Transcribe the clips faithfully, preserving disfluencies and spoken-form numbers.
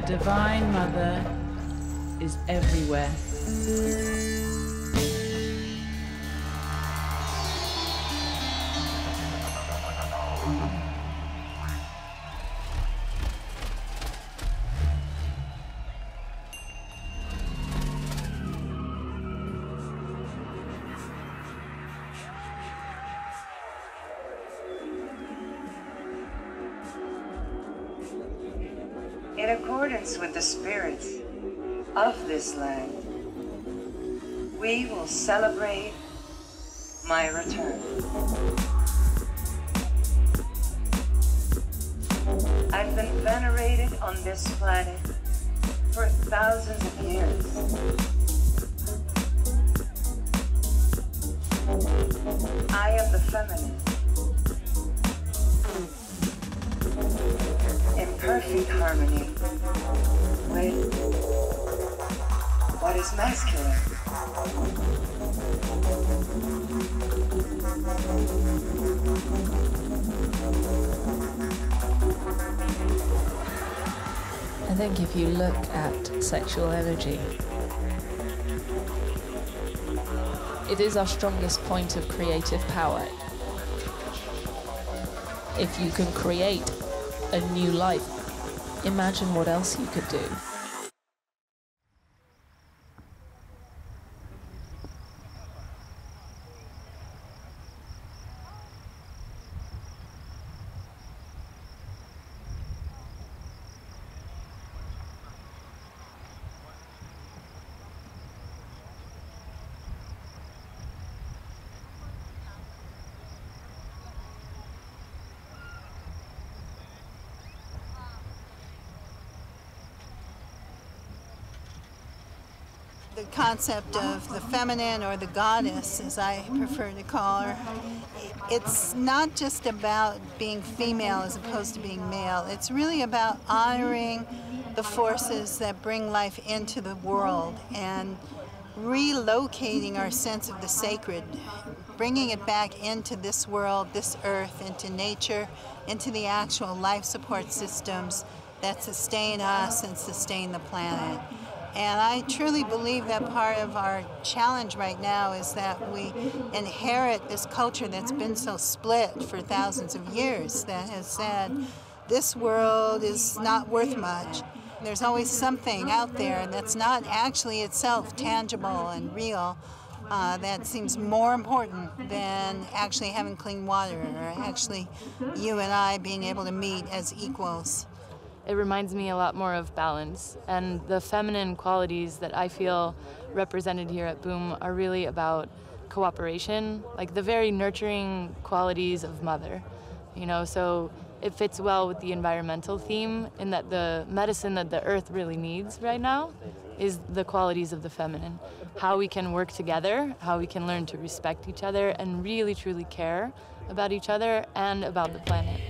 Divine Mother is everywhere. In accordance with the spirits of this land, we will celebrate my return. I've been venerated on this planet for thousands of years. I am the feminine, in perfect harmony with what is masculine. I think if you look at sexual energy, it is our strongest point of creative power. If you can create a new life, imagine what else you could do. The concept of the feminine, or the goddess, as I prefer to call her, it's not just about being female as opposed to being male. It's really about honoring the forces that bring life into the world and relocating our sense of the sacred, bringing it back into this world, this earth, into nature, into the actual life support systems that sustain us and sustain the planet. And I truly believe that part of our challenge right now is that we inherit this culture that's been so split for thousands of years, that has said this world is not worth much. There's always something out there that's not actually itself tangible and real uh, that seems more important than actually having clean water, or actually you and I being able to meet as equals. It reminds me a lot more of balance, and the feminine qualities that I feel represented here at BOOM are really about cooperation, like the very nurturing qualities of mother, you know, so it fits well with the environmental theme in that the medicine that the earth really needs right now is the qualities of the feminine. How we can work together, how we can learn to respect each other and really truly care about each other and about the planet.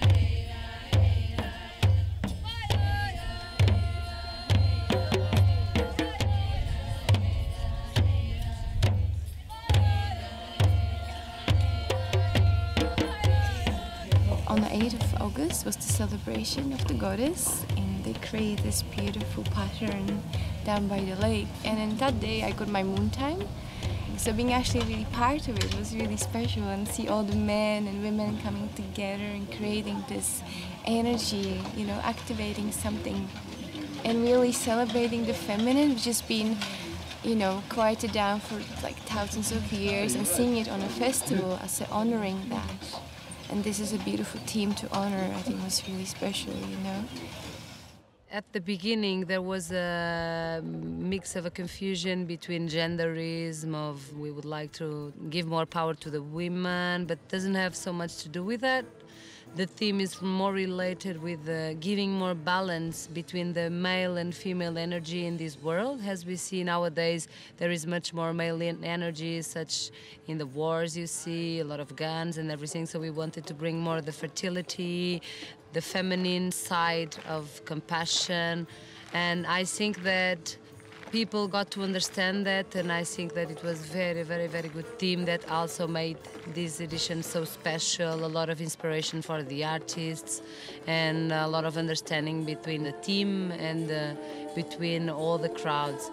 On the eighth of August was the celebration of the goddess, and they created this beautiful pattern down by the lake. And on that day I got my moon time, so being actually really part of it was really special, and see all the men and women coming together and creating this energy, you know, activating something and really celebrating the feminine, which has been, you know, quieted down for like thousands of years, and seeing it on a festival as a honoring that. And this is a beautiful theme to honor. I think it was really special, you know. At the beginning, there was a mix of a confusion between genderism, of we would like to give more power to the women, but doesn't have so much to do with that. The theme is more related with uh, giving more balance between the male and female energy in this world. As we see nowadays, there is much more male energy, such in the wars you see, a lot of guns and everything, so we wanted to bring more of the fertility, the feminine side of compassion. And I think that people got to understand that, and I think that it was very, very, very good team that also made this edition so special. A lot of inspiration for the artists, and a lot of understanding between the team and uh, between all the crowds.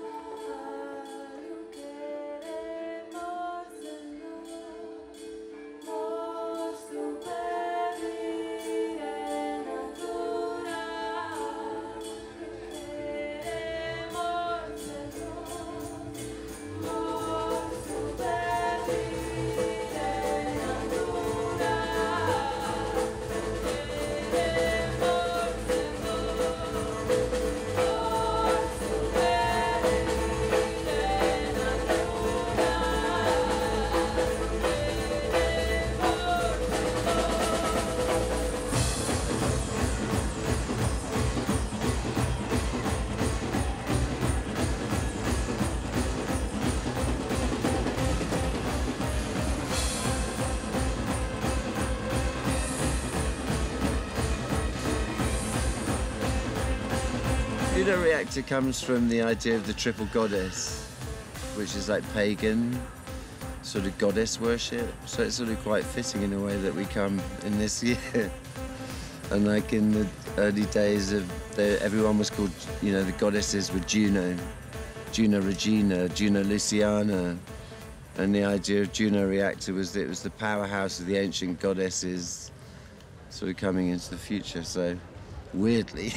Juno Reactor comes from the idea of the triple goddess, which is like pagan sort of goddess worship. So it's sort of quite fitting in a way that we come in this year. And like in the early days of the, everyone was called, you know, the goddesses were Juno, Juno Regina, Juno Luciana. And the idea of Juno Reactor was that it was the powerhouse of the ancient goddesses sort of coming into the future. So weirdly.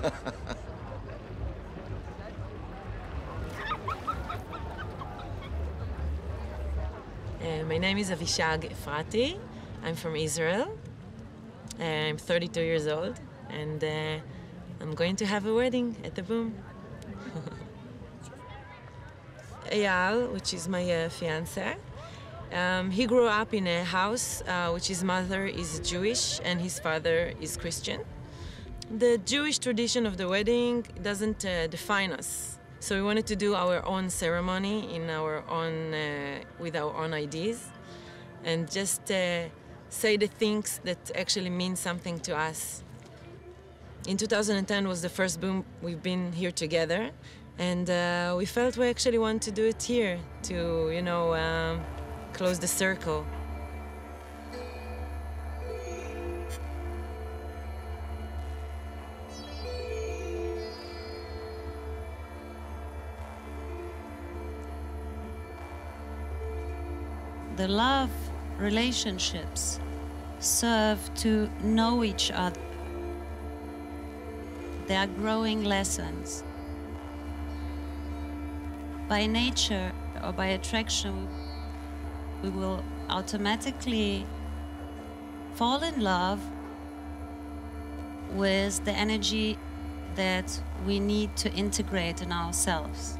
Uh, my name is Avishag Efrati. I'm from Israel. Uh, I'm thirty-two years old, and uh, I'm going to have a wedding at the Boom. Eyal, which is my uh, fiancé, um, he grew up in a house uh, which his mother is Jewish and his father is Christian. The Jewish tradition of the wedding doesn't uh, define us. So we wanted to do our own ceremony in our own, uh, with our own ideas, and just uh, say the things that actually mean something to us. In two thousand ten was the first Boom we've been here together, and uh, we felt we actually want to do it here to, you know, um, close the circle. The love relationships serve to know each other. They are growing lessons. By nature or by attraction, we will automatically fall in love with the energy that we need to integrate in ourselves.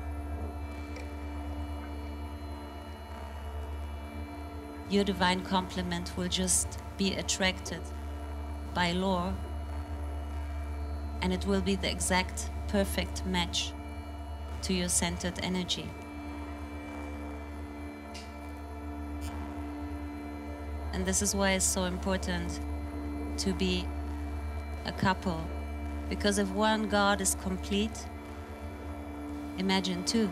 Your divine complement will just be attracted by law, and it will be the exact perfect match to your centered energy. And this is why it's so important to be a couple, because if one God is complete, imagine two.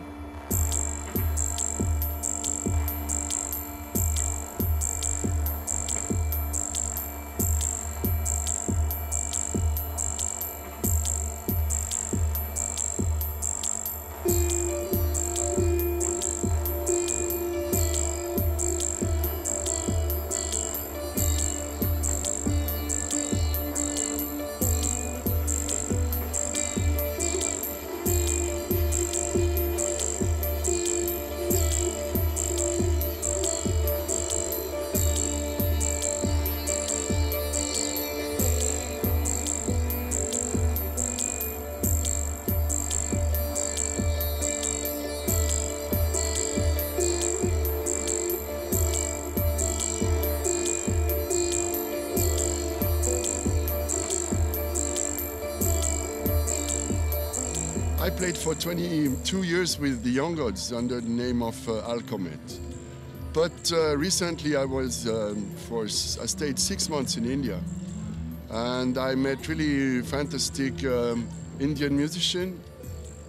I played for twenty-two years with the Young Gods under the name of uh, Alcomet. But uh, recently I was, um, for, I stayed six months in India. And I met really fantastic um, Indian musician.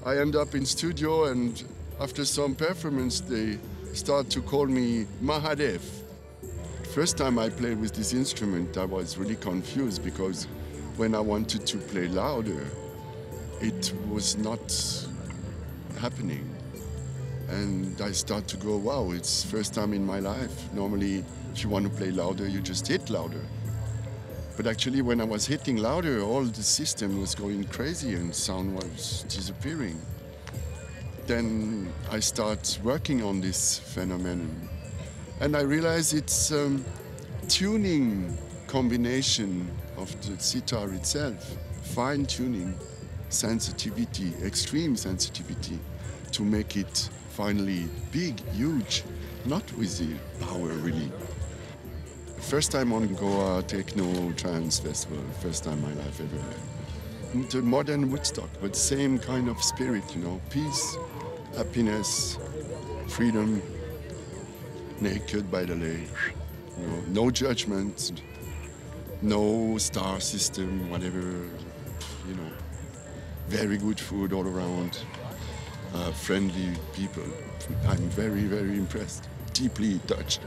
I end up in studio, and after some performance, they start to call me MAHADEV. First time I played with this instrument, I was really confused because when I wanted to play louder, it was not happening. And I start to go, wow, it's first time in my life. Normally, if you want to play louder, you just hit louder. But actually, when I was hitting louder, all the system was going crazy and sound was disappearing. Then I start working on this phenomenon. And I realize it's um, tuning combination of the sitar itself, fine tuning, sensitivity, extreme sensitivity, to make it finally big, huge, not with the power really. First time on Goa Techno Trance Festival, first time in my life ever. The modern Woodstock, but same kind of spirit, you know, peace, happiness, freedom, naked by the lake, you know, no judgment, no star system, whatever, you know, very good food all around, uh, friendly people. I'm very, very impressed, deeply touched.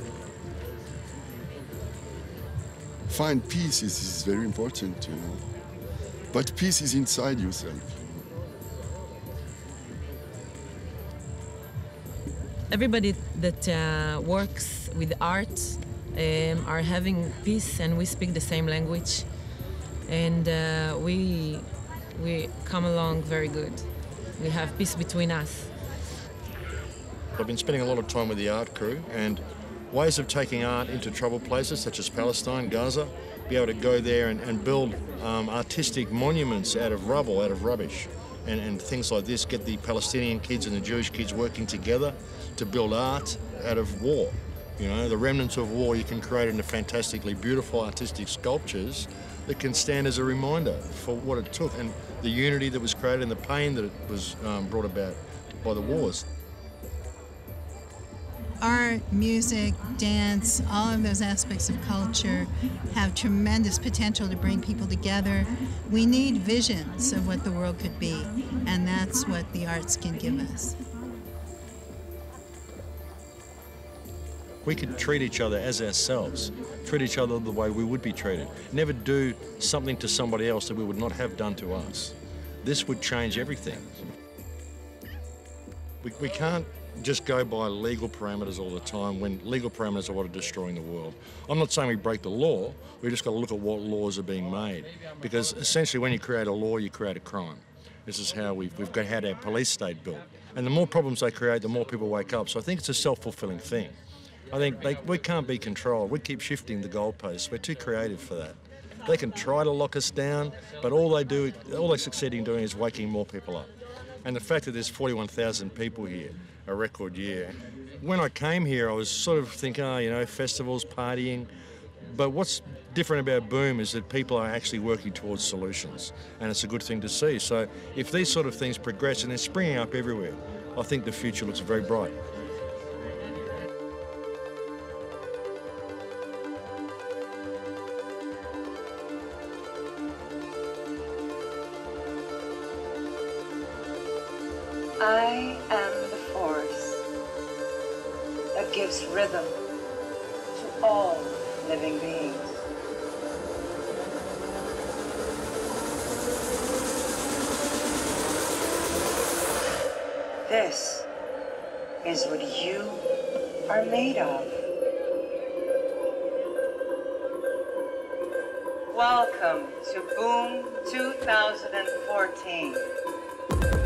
Find peace is, is very important, you know. But peace is inside yourself. Everybody that uh, works with art um, are having peace, and we speak the same language, and uh, we we come along very good. We have peace between us. I've been spending a lot of time with the art crew, and ways of taking art into troubled places such as Palestine, Gaza, be able to go there and, and build um, artistic monuments out of rubble, out of rubbish, and, and things like this, get the Palestinian kids and the Jewish kids working together to build art out of war. You know, the remnants of war you can create into fantastically beautiful artistic sculptures that can stand as a reminder for what it took and the unity that was created and the pain that it was um, brought about by the wars. Art, music, dance, all of those aspects of culture have tremendous potential to bring people together. We need visions of what the world could be, and that's what the arts can give us. We could treat each other as ourselves, treat each other the way we would be treated. Never do something to somebody else that we would not have done to us. This would change everything. We, we can't just go by legal parameters all the time when legal parameters are what are destroying the world. I'm not saying we break the law, we just got to look at what laws are being made. Because essentially when you create a law, you create a crime. This is how we've, we've got, had our police state built. And the more problems they create, the more people wake up. So I think it's a self-fulfilling thing. I think they, we can't be controlled. We keep shifting the goalposts. We're too creative for that. They can try to lock us down, but all they do, all they succeed in doing is waking more people up. And the fact that there's forty-one thousand people here, a record year. When I came here, I was sort of thinking, oh, you know, festivals, partying. But what's different about Boom is that people are actually working towards solutions, and it's a good thing to see. So if these sort of things progress, and they're springing up everywhere, I think the future looks very bright. I am the force that gives rhythm to all living beings. This is what you are made of. Welcome to Boom two thousand fourteen.